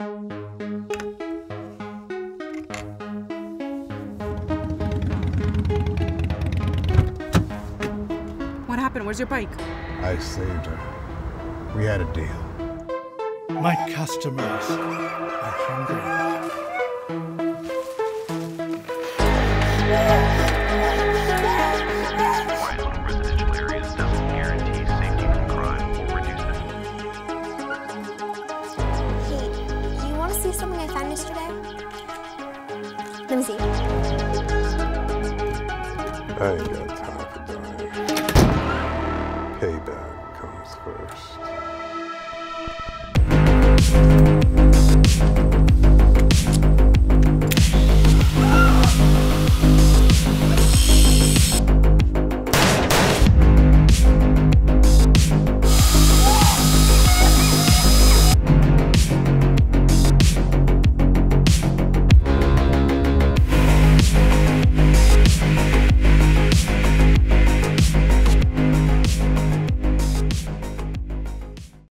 What happened? Where's your bike? I saved her. We had a deal. My customers are hungry. Quiet little residential areas doesn't guarantee safety from crime or reduce it. Hey, do you want to see something I found yesterday? Let me see. I ain't got